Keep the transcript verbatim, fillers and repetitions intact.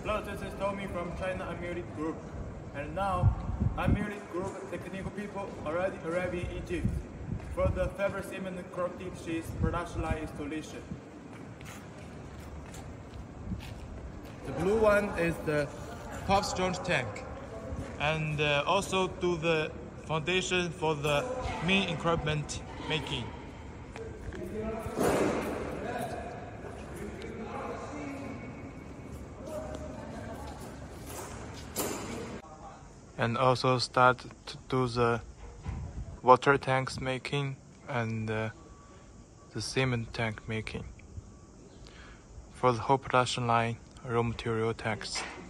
Hello, this is Tommy from China Amulet Group. And now, Amulet Group technical people already arrived in Egypt for the fabric cement corrugated sheets production line installation. The blue one is the top storage tank, and uh, also do the foundation for the main equipment making. And also start to do the water tanks making and uh, the cement tank making for the whole production line raw material tanks.